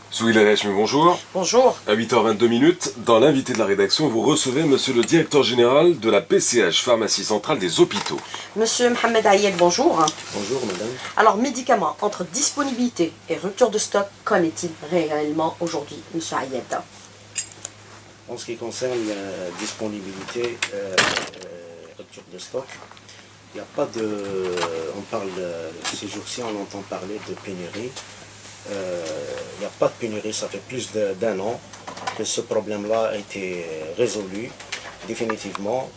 Souila Hachmi, bonjour. Bonjour. À 8h22, dans l'invité de la rédaction, vous recevez monsieur le directeur général de la PCH, Pharmacie Centrale des Hôpitaux. Monsieur Mohamed Ayed, bonjour. Bonjour madame. Alors, médicaments, entre disponibilité et rupture de stock, qu'en est-il réellement aujourd'hui, monsieur Ayed? En ce qui concerne la disponibilité, rupture de stock, il n'y a pas de... On parle, ces jours-ci, on entend parler de pénurie. Il n'y a pas de pénurie, ça fait plus d'un an que ce problème-là a été résolu définitivement.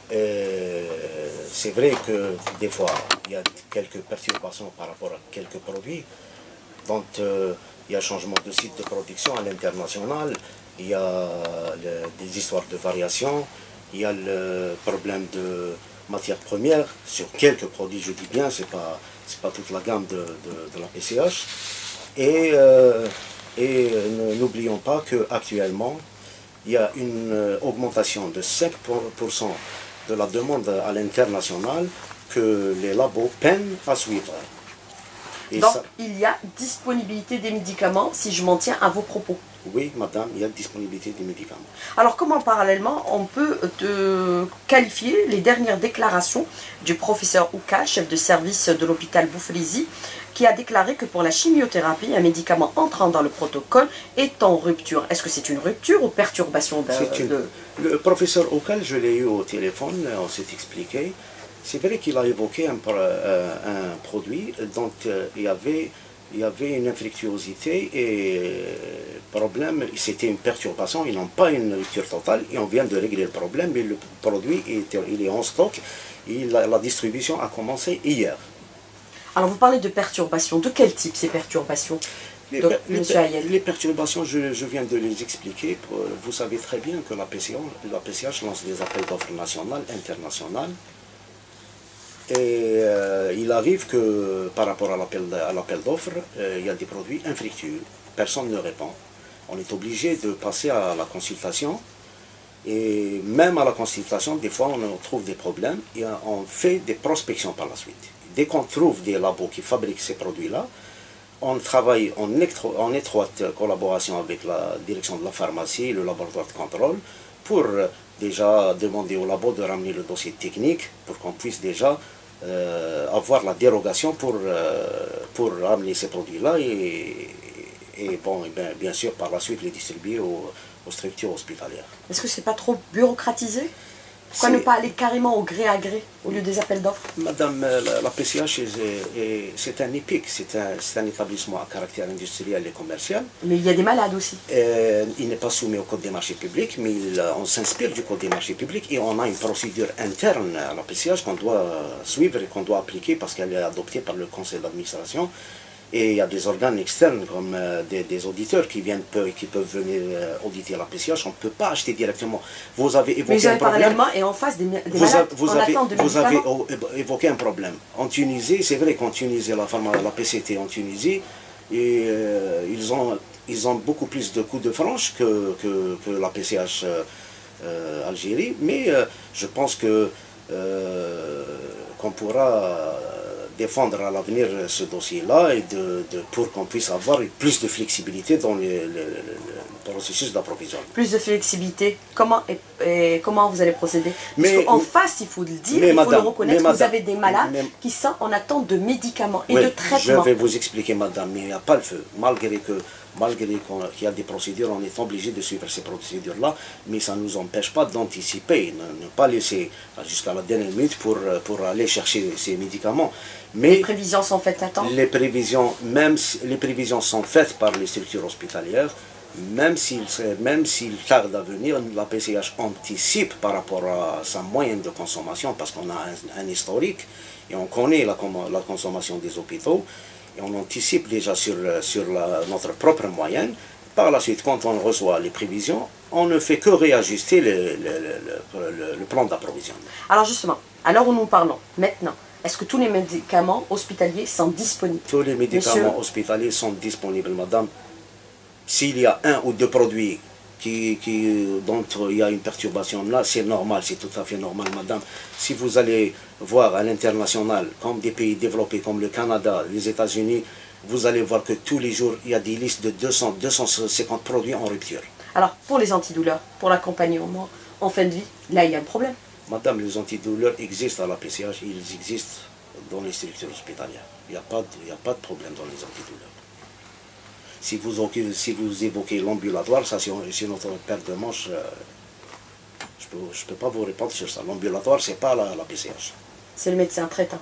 C'est vrai que des fois, il y a quelques perturbations par rapport à quelques produits. Donc, il y a changement de site de production à l'international, il y a des histoires de variation, il y a le problème de matières premières sur quelques produits, je dis bien, c'est pas toute la gamme de la PCH. Et n'oublions pas qu'actuellement, il y a une augmentation de 5% de la demande à l'international que les labos peinent à suivre. Et donc, ça, il y a disponibilité des médicaments, si je m'en tiens à vos propos. oui, madame, il y a disponibilité des médicaments. Alors, comment parallèlement, on peut qualifier les dernières déclarations du professeur Oukal, chef de service de l'hôpital Boufalizi, qui a déclaré que pour la chimiothérapie, un médicament entrant dans le protocole est en rupture. Est-ce que c'est une rupture ou perturbation Le professeur Oukal, je l'ai eu au téléphone, on s'est expliqué. C'est vrai qu'il a évoqué un produit dont il y avait une infructuosité et problème, c'était une perturbation, ils n'ont pas une rupture totale et on vient de régler le problème, mais le produit il est en stock et la distribution a commencé hier. Alors vous parlez de perturbations, de quel type ces perturbations? Les perturbations, je viens de les expliquer. Vous savez très bien que la PCH lance des appels d'offres nationales, internationales. Et il arrive que par rapport à l'appel d'offres, il y a des produits infructueux. Personne ne répond. On est obligé de passer à la consultation. Et même à la consultation, des fois, on trouve des problèmes et on fait des prospections par la suite. Dès qu'on trouve des labos qui fabriquent ces produits-là, on travaille en étroite collaboration avec la direction de la pharmacie, le laboratoire de contrôle, pour déjà demander au labo de ramener le dossier technique, pour qu'on puisse déjà avoir la dérogation pour ramener ces produits-là et bien sûr par la suite les distribuer aux structures hospitalières. Est-ce que c'est pas trop bureaucratisé? Pourquoi ne pas aller carrément au gré à gré au lieu des appels d'offres? Madame, la PCH, c'est un EPIC, c'est un établissement à caractère industriel et commercial. Mais il y a des malades aussi. Il n'est pas soumis au Code des marchés publics, mais on s'inspire du Code des marchés publics et on a une procédure interne à la PCH qu'on doit suivre et qu'on doit appliquer parce qu'elle est adoptée par le conseil d'administration. Et il y a des organes externes comme des auditeurs qui peuvent venir auditer la PCH. On ne peut pas acheter directement. Vous avez évoqué un problème. Parallèlement et en face des malades vous avez évoqué un problème. En Tunisie, c'est vrai qu'en Tunisie, la PCT en Tunisie, et, ils ont beaucoup plus de coups de franche que la PCH Algérie. Mais je pense que qu'on pourra défendre à l'avenir ce dossier-là et pour qu'on puisse avoir plus de flexibilité dans le processus d'approvisionnement. Plus de flexibilité, comment vous allez procéder? Parce qu'en face, il faut le dire, il faut le reconnaître, vous avez des malades qui sont en attente de médicaments et de traitements. Je vais vous expliquer, madame, mais il n'y a pas le feu. Malgré qu'il y a des procédures, on est obligé de suivre ces procédures-là, mais ça ne nous empêche pas d'anticiper, ne pas laisser jusqu'à la dernière minute pour aller chercher ces médicaments. Mais les prévisions sont faites à temps? Les prévisions sont faites par les structures hospitalières, même s'il tarde à venir, la PCH anticipe par rapport à sa moyenne de consommation, parce qu'on a un historique, et on connaît la consommation des hôpitaux, et on anticipe déjà sur notre propre moyenne. Par la suite, quand on reçoit les prévisions, on ne fait que réajuster le plan d'approvisionnement. Alors justement, à l'heure où nous parlons, maintenant, est-ce que tous les médicaments hospitaliers sont disponibles? Tous les médicaments hospitaliers sont disponibles, madame. S'il y a un ou deux produits dont il y a une perturbation là, c'est normal, c'est tout à fait normal, madame. Si vous allez voir à l'international, comme des pays développés comme le Canada, les États-Unis, vous allez voir que tous les jours, il y a des listes de 200, 250 produits en rupture. Alors, pour les antidouleurs, pour l'accompagnement en fin de vie, là, il y a un problème. Madame, les antidouleurs existent à la PCH, ils existent dans les structures hospitalières. Il n'y a pas de problème dans les antidouleurs. Si vous évoquez l'ambulatoire, ça c'est notre paire de manches. Je ne peux pas vous répondre sur ça. L'ambulatoire, ce n'est pas la PCH. C'est le médecin traitant.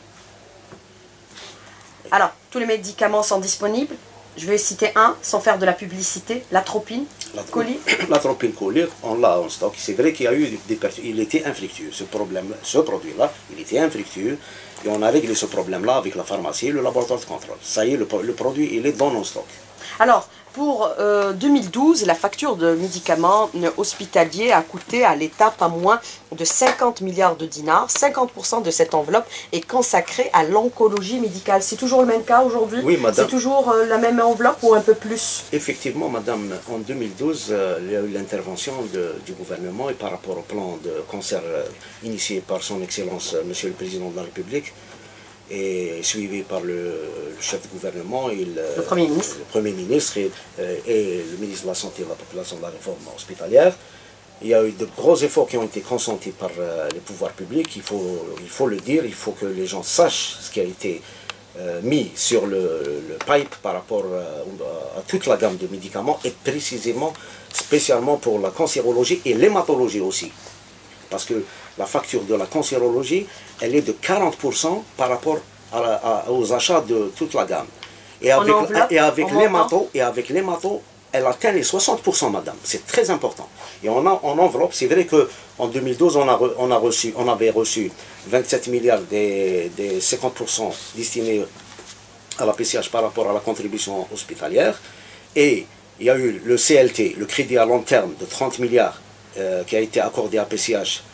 Alors, tous les médicaments sont disponibles. Je vais citer un, sans faire de la publicité, l'atropine, colis. L'atropine colis, on l'a en stock. C'est vrai qu'il y a eu des pertes. Il était infructueux. Ce produit-là, il était infructueux. Et on a réglé ce problème-là avec la pharmacie et le laboratoire de contrôle. Ça y est, le produit, il est dans nos stocks. Alors, pour 2012, la facture de médicaments hospitaliers a coûté à l'État pas moins de 50 milliards de dinars. 50% de cette enveloppe est consacrée à l'oncologie médicale. C'est toujours le même cas aujourd'hui? Oui, madame. C'est toujours la même enveloppe ou un peu plus? Effectivement, madame, en 2012, il y a eu l'intervention du gouvernement et par rapport au plan de cancer initié par son Excellence, Monsieur le Président de la République, et suivi par le chef de gouvernement et le Premier ministre, et le ministre de la Santé et de la Population de la Réforme hospitalière. Il y a eu de gros efforts qui ont été consentis par les pouvoirs publics, il faut le dire, il faut que les gens sachent ce qui a été mis sur le pipe par rapport à toute la gamme de médicaments et précisément, spécialement pour la cancérologie et l'hématologie aussi. Parce que la facture de la cancérologie, elle est de 40% par rapport aux achats de toute la gamme. Et avec l'hémato, elle atteint les 60%, madame. C'est très important. Et en enveloppe, c'est vrai qu'en 2012, on avait reçu 27 milliards des 50% destinés à la PCH par rapport à la contribution hospitalière. Et il y a eu le CLT, le crédit à long terme de 30 milliards qui a été accordé à PCH.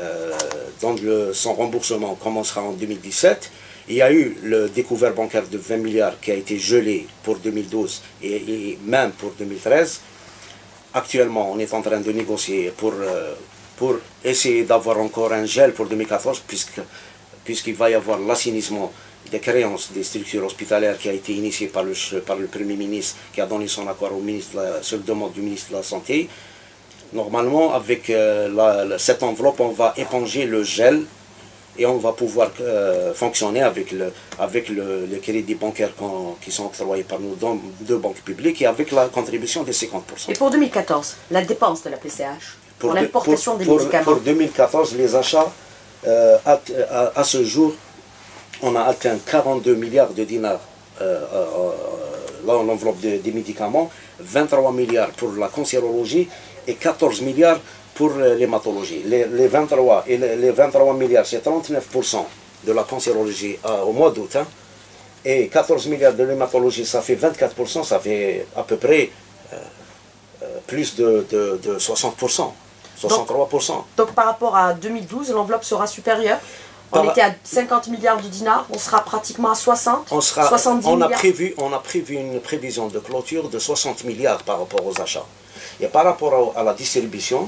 Son remboursement commencera en 2017. Il y a eu le découvert bancaire de 20 milliards qui a été gelé pour 2012 et même pour 2013. Actuellement, on est en train de négocier pour essayer d'avoir encore un gel pour 2014 puisqu'il va y avoir l'assainissement des créances des structures hospitalières qui a été initié par le Premier ministre qui a donné son accord au ministre, sur demande du ministre de la Santé. Normalement, avec cette enveloppe, on va éponger le gel et on va pouvoir fonctionner avec les crédits bancaires qui sont octroyés par nos deux banques publiques et avec la contribution des 50%. Et pour 2014, la dépense de la PCH pour l'importation des médicaments? Pour 2014, les achats, à ce jour, on a atteint 42 milliards de dinars l'enveloppe des médicaments, 23 milliards pour la cancérologie et 14 milliards pour l'hématologie. Les 23 milliards, c'est 39% de la cancérologie au mois d'août. Hein, et 14 milliards de l'hématologie, ça fait 24%, ça fait à peu près plus de 60%, 63%. Donc par rapport à 2012, l'enveloppe sera supérieure? On était à 50 milliards de dinars, on sera pratiquement à 60, 70 milliards. On a prévu une prévision de clôture de 60 milliards par rapport aux achats. Et par rapport à la distribution,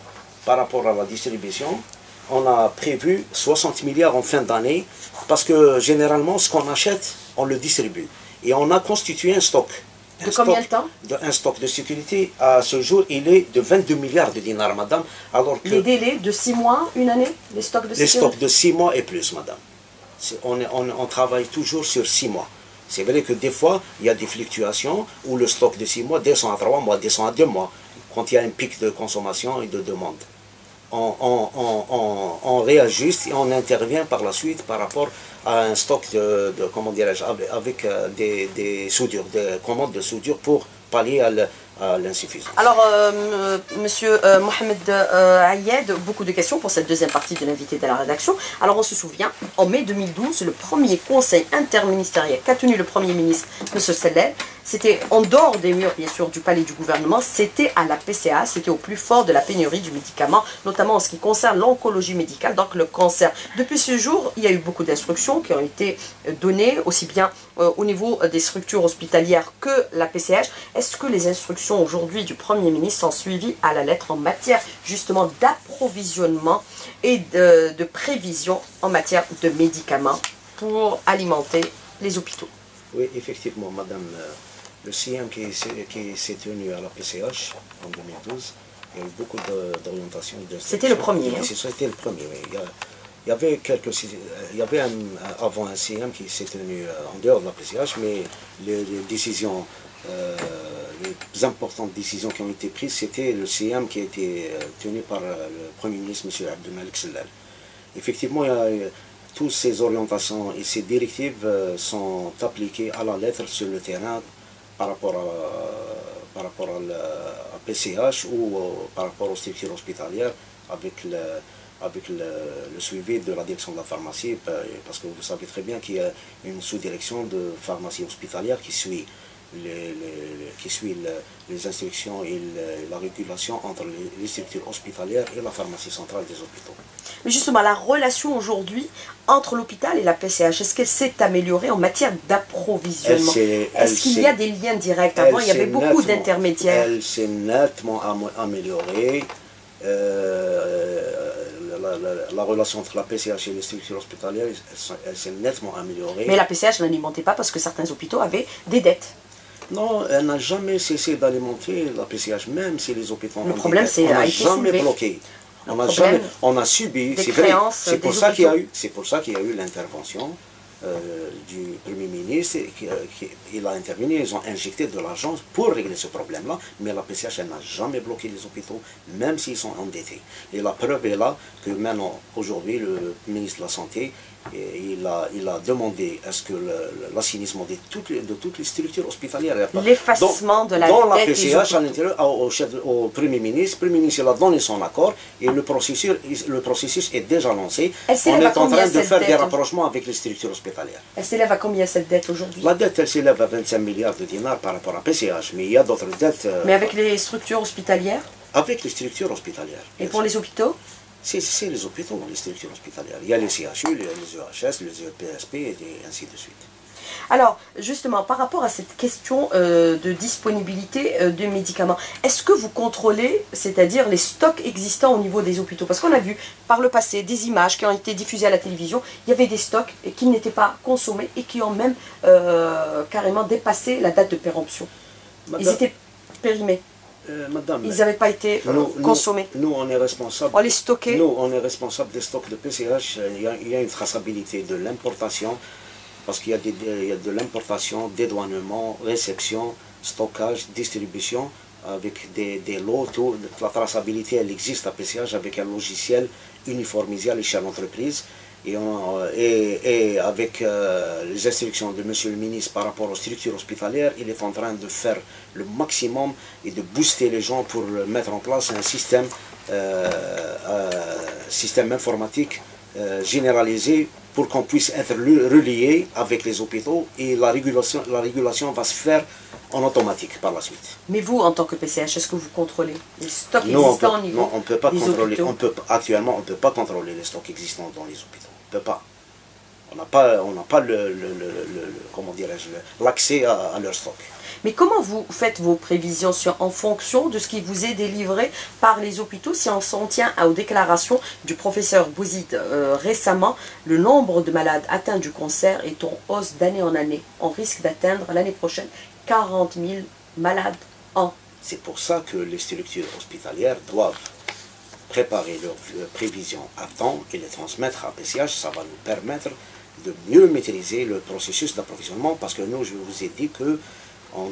on a prévu 60 milliards en fin d'année, parce que généralement, ce qu'on achète, on le distribue. Et on a constitué un stock. De combien de temps? Un stock de sécurité, à ce jour, il est de 22 milliards de dinars, madame. Alors que les délais de 6 mois, une année, les stocks de sécurité? Les stocks de 6 mois et plus, madame. On travaille toujours sur 6 mois. C'est vrai que des fois, il y a des fluctuations où le stock de 6 mois descend à 3 mois, descend à 2 mois, quand il y a un pic de consommation et de demande. On réajuste et on intervient par la suite par rapport à un stock comment dirais-je, avec des soudures, des commandes de soudure pour pallier à l'insuffisance. Alors, monsieur Mohamed Ayed, beaucoup de questions pour cette deuxième partie de l'invité de la rédaction. Alors, on se souvient, en mai 2012, le premier conseil interministériel qu'a tenu le Premier ministre, M. Sellel, c'était en dehors des murs, bien sûr, du palais du gouvernement, c'était à la PCA, c'était au plus fort de la pénurie du médicament, notamment en ce qui concerne l'oncologie médicale, donc le cancer. Depuis ce jour, il y a eu beaucoup d'instructions qui ont été données, aussi bien au niveau des structures hospitalières que la PCH. Est-ce que les instructions aujourd'hui du Premier ministre sont suivies à la lettre en matière justement d'approvisionnement et de prévision en matière de médicaments pour alimenter les hôpitaux? Oui, effectivement, madame, le CIEM qui s'est tenu à la PCH en 2012, il y a eu beaucoup d'orientations. C'était le premier. C'était le premier, oui. Il y avait avant un CIEM qui s'est tenu en dehors de la PCH, mais les décisions, les importantes décisions qui ont été prises, c'était le CIEM qui a été tenu par le Premier ministre, M. Abdelmalek Sellal. Effectivement, toutes ces orientations et ces directives sont appliquées à la lettre sur le terrain par rapport à la PCH ou par rapport aux structures hospitalières avec le suivi de la direction de la pharmacie, parce que vous savez très bien qu'il y a une sous-direction de pharmacie hospitalière qui suit les instructions et la régulation entre les structures hospitalières et la pharmacie centrale des hôpitaux. Mais justement, la relation aujourd'hui entre l'hôpital et la PCH, est-ce qu'elle s'est améliorée en matière d'approvisionnement? Est-ce qu'il y a des liens directs? Avant, il y avait beaucoup d'intermédiaires. Elle s'est nettement améliorée. La relation entre la PCH et les structures hospitalières, elle s'est nettement améliorée. Mais la PCH n'alimentait pas parce que certains hôpitaux avaient des dettes. Non, elle n'a jamais cessé d'alimenter la PCH, même si les hôpitaux ont le problème, c'est a jamais bloqué. On a subi, c'est vrai, c'est pour ça qu'il y a eu l'intervention du Premier ministre. Il a intervenu, ils ont injecté de l'argent pour régler ce problème-là, mais la PCH n'a jamais bloqué les hôpitaux, même s'ils sont endettés. Et la preuve est là que maintenant, aujourd'hui, le ministre de la Santé, il a demandé à ce que l'assainissement de toutes les structures hospitalières, l'effacement de la dans la PCH à l'intérieur, au Premier ministre. Le Premier ministre il a donné son accord et le processus est déjà lancé. On est en train de faire des rapprochements avec les structures hospitalières. Elle s'élève à combien cette dette aujourd'hui? La dette, elle s'élève à 25 milliards de dinars par rapport à PCH, mais il y a d'autres dettes. Mais avec les structures hospitalières? Avec les structures hospitalières. Et pour les hôpitaux? C'est les hôpitaux, les structures hospitalières. Il y a les CHU, les EHS, les EPSP et ainsi de suite. Alors, justement, par rapport à cette question de disponibilité de médicaments, est-ce que vous contrôlez, c'est-à-dire les stocks existants au niveau des hôpitaux? Parce qu'on a vu par le passé des images qui ont été diffusées à la télévision, il y avait des stocks qui n'étaient pas consommés et qui ont même carrément dépassé la date de péremption. Ils étaient périmés. Madame, ils n'avaient pas été consommés. Nous, on est responsable. On les stockait. Nous, on est responsable des stocks de PCH. Il y a une traçabilité de l'importation, parce qu'il y a de l'importation, dédouanement, réception, stockage, distribution, avec des lots. La traçabilité, elle existe à PCH avec un logiciel uniformisé à l'échelle d'entreprise. Et avec les instructions de M. le ministre par rapport aux structures hospitalières, il est en train de faire le maximum et de booster les gens pour mettre en place un système informatique généralisé pour qu'on puisse être relié avec les hôpitaux, et la régulation va se faire en automatique par la suite. Mais vous, en tant que PCH, est-ce que vous contrôlez les stocks existants au niveau non, on ne peut pas contrôler. Actuellement, on ne peut pas contrôler les stocks existants dans les hôpitaux. On ne peut pas. On n'a pas comment dirais-je, l'accès à leur stock. Mais comment vous faites vos prévisions en fonction de ce qui vous est délivré par les hôpitaux? Si on s'en tient aux déclarations du professeur Bouzid récemment, le nombre de malades atteints du cancer est en hausse d'année en année. On risque d'atteindre l'année prochaine 40 000 malades an. C'est pour ça que les structures hospitalières doivent préparer leurs prévisions à temps et les transmettre à PCH. Ça va nous permettre de mieux maîtriser le processus d'approvisionnement, parce que nous, je vous ai dit que on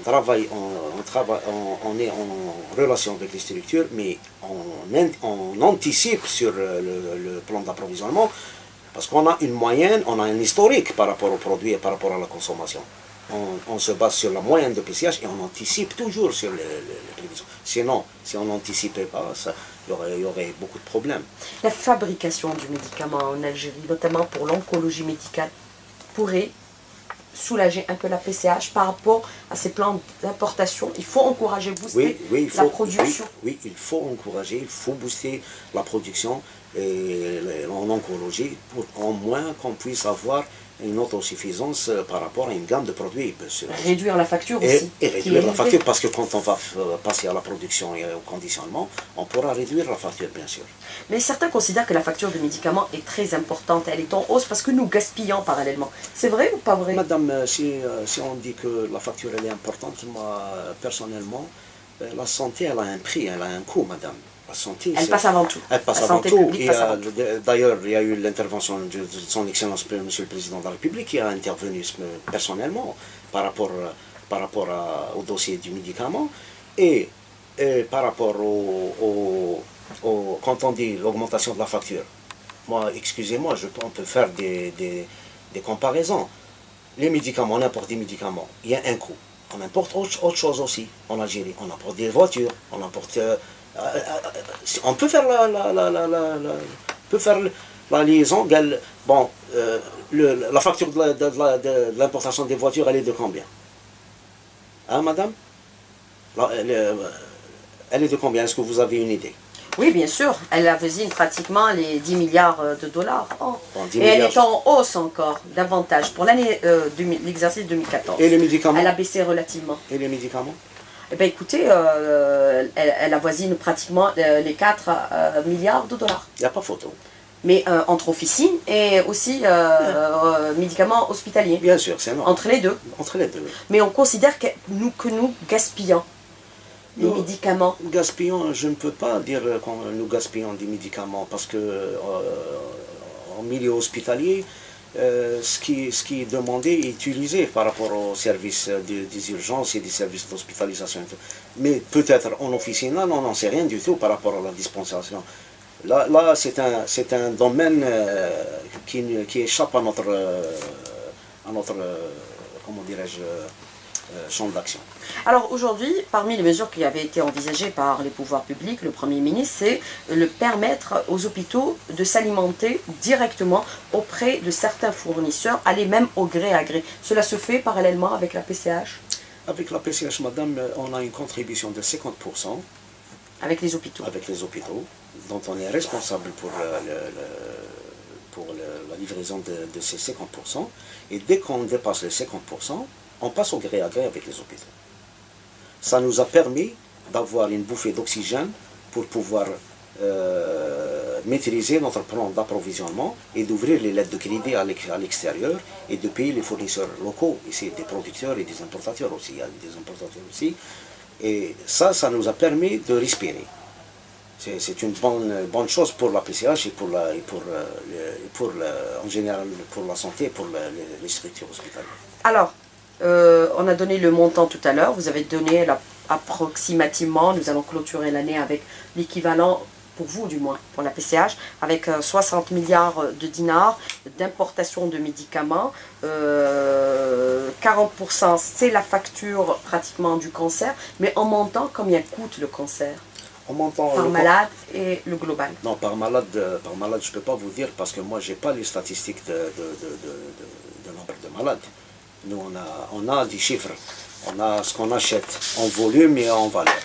est en relation avec les structures, mais on anticipe sur le plan d'approvisionnement, parce qu'on a une moyenne, on a un historique par rapport aux produits et par rapport à la consommation. On se base sur la moyenne de PCH et on anticipe toujours sur les prévisions. Sinon, si on n'anticipait pas, il y aurait beaucoup de problèmes. La fabrication du médicament en Algérie, notamment pour l'oncologie médicale, pourrait soulager un peu la PCH par rapport à ces plans d'importation. Il faut encourager, booster la production. Oui, il faut encourager, il faut booster la production en oncologie pour au moins qu'on puisse avoir une autosuffisance par rapport à une gamme de produits. Réduire la facture et, aussi. Et réduire la facture, parce que quand on va passer à la production et au conditionnement, on pourra réduire la facture, bien sûr. Mais certains considèrent que la facture de médicaments est très importante, elle est en hausse parce que nous gaspillons parallèlement. C'est vrai ou pas vrai? Madame, si on dit que la facture elle est importante, moi, personnellement, la santé, elle a un prix, elle a un coût, madame. La santé, elle passe avant tout. Elle passe la avant santé tout. Publique passe avant tout. D'ailleurs, il y a eu l'intervention de son Excellence, Monsieur le Président de la République, qui a intervenu personnellement par rapport au dossier du médicament. Et par rapport quand on dit l'augmentation de la facture, moi, excusez-moi, on peut faire des comparaisons. Les médicaments, on importe des médicaments, il y a un coût. On importe autre chose aussi en Algérie. On importe des voitures, on importe... on peut faire la liaison. Bon, la facture de l'importation des voitures, elle est de combien? Hein, madame? Elle est de combien? Est-ce que vous avez une idée? Oui, bien sûr. Elle avoisine pratiquement les 10 milliards de dollars. Oh. Bon, et elle est en hausse encore, davantage, pour l'année l'exercice 2014. Et les médicaments? Elle a baissé relativement. Et les médicaments? Eh bien, écoutez, elle avoisine pratiquement les 4 milliards de dollars. Il n'y a pas photo. Mais entre officines et aussi médicaments hospitaliers. Bien sûr, c'est normal. Entre les deux. Entre les deux. Mais on considère que nous gaspillons les médicaments. Gaspillons, je ne peux pas dire que nous gaspillons des médicaments parce que en milieu hospitalier, ce qui est demandé est utilisé par rapport aux services des urgences et des services d'hospitalisation. Mais peut-être en officine, on n'en sait rien du tout par rapport à la dispensation. Là c'est un domaine qui échappe à notre comment dirais-je, champ d'action. Alors aujourd'hui, parmi les mesures qui avaient été envisagées par les pouvoirs publics, le Premier ministre, c'est de permettre aux hôpitaux de s'alimenter directement auprès de certains fournisseurs, aller même au gré à gré. Cela se fait parallèlement avec la PCH? Avec la PCH, madame, on a une contribution de 50%. Avec les hôpitaux? Avec les hôpitaux, dont on est responsable pour la livraison de ces 50%. Et dès qu'on dépasse les 50%, on passe au gré à gré avec les hôpitaux. Ça nous a permis d'avoir une bouffée d'oxygène pour pouvoir maîtriser notre plan d'approvisionnement et d'ouvrir les lettres de crédit à l'extérieur et de payer les fournisseurs locaux, ici des producteurs et des importateurs aussi, il y a des importateurs aussi. Et ça nous a permis de respirer. C'est une bonne chose pour la PCH et en général pour la santé et pour les structures hospitalières. Alors, on a donné le montant tout à l'heure, vous avez donné approximativement, nous allons clôturer l'année avec l'équivalent, pour vous du moins, pour la PCH, avec 60 milliards de dinars d'importation de médicaments. 40% c'est la facture pratiquement du cancer, mais en montant, combien coûte le cancer? En montant par malade et le global? Non, par malade je ne peux pas vous dire parce que moi je n'ai pas les statistiques de nombre de malades. Nous, on a des chiffres, on a ce qu'on achète en volume et en valeur.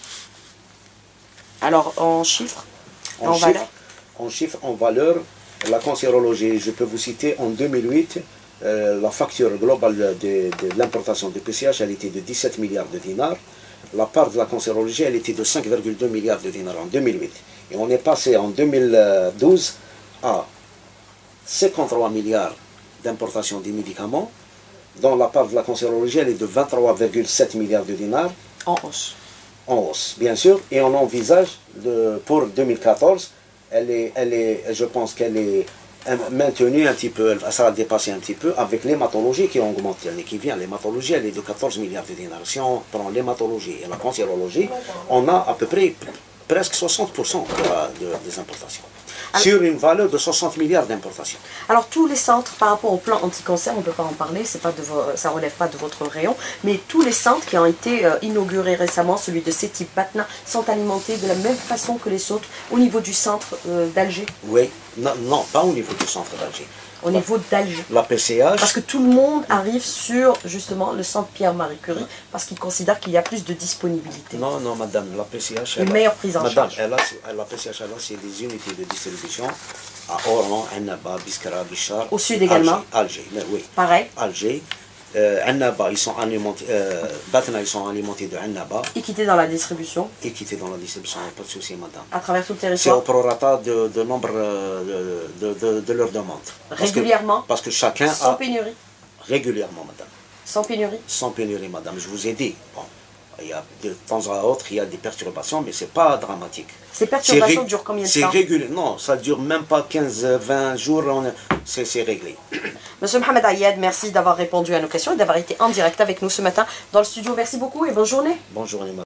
Alors, en chiffres, valeur? En chiffres, en valeur, la cancérologie, je peux vous citer, en 2008, la facture globale de l'importation de PCH, elle était de 17 milliards de dinars. La part de la cancérologie, elle était de 5,2 milliards de dinars en 2008. Et on est passé en 2012 à 53 milliards d'importation des médicaments, dont la part de la cancérologie elle est de 23,7 milliards de dinars. En hausse. En hausse, bien sûr. Et on envisage, pour 2014, je pense qu'elle est maintenue un petit peu, ça a dépassé un petit peu, avec l'hématologie qui augmente l'année qui vient. L'hématologie, elle est de 14 milliards de dinars. Si on prend l'hématologie et la cancérologie, on a à peu près presque 60% des importations. Sur une valeur de 60 milliards d'importations. Alors tous les centres, par rapport au plan anti-cancer, on ne peut pas en parler, ça ne relève pas de votre rayon, mais tous les centres qui ont été inaugurés récemment, celui de Sétif Batna, sont alimentés de la même façon que les autres au niveau du centre d'Alger? Oui, non, pas au niveau du centre d'Alger. Au niveau d'Alger. La PCH. Parce que tout le monde arrive sur, justement, le centre Pierre-Marie Curie, parce qu'ils considèrent qu'il y a plus de disponibilité. Non, non, madame, la PCH... Une meilleure prise en charge. Madame, la PCH, c'est des unités de distribution à Oran, Annaba, Biskra, Bichar. Au sud également. Alger, mais oui. Pareil. Alger. Annaba, ils sont alimentés, Batna, ils sont alimentés de Annaba. Équité dans la distribution. Équité dans la distribution, pas de souci, madame. À travers tout le C'est au territoire. prorata de nombre de leurs demandes. Régulièrement. Parce que chacun Sans a... pénurie. Régulièrement, madame. Sans pénurie. Sans pénurie, madame. Je vous ai dit. Bon, il y a de temps à autre, il y a des perturbations, mais ce n'est pas dramatique. Ces perturbations durent combien de temps? C'est régulier. Non, ça ne dure même pas 15-20 jours, c'est réglé. Monsieur Mohamed Ayed, merci d'avoir répondu à nos questions et d'avoir été en direct avec nous ce matin dans le studio. Merci beaucoup et bonne journée. Bonne journée, madame.